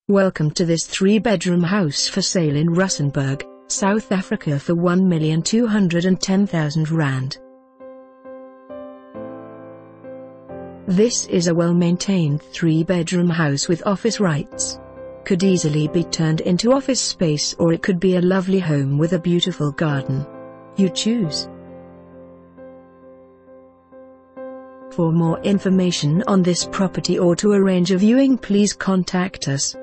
Welcome to this 3-bedroom house for sale in Rustenburg, South Africa for R1,210,000. This is a well-maintained 3-bedroom house with office rights. Could easily be turned into office space, or it could be a lovely home with a beautiful garden. You choose. For more information on this property or to arrange a viewing, please contact us.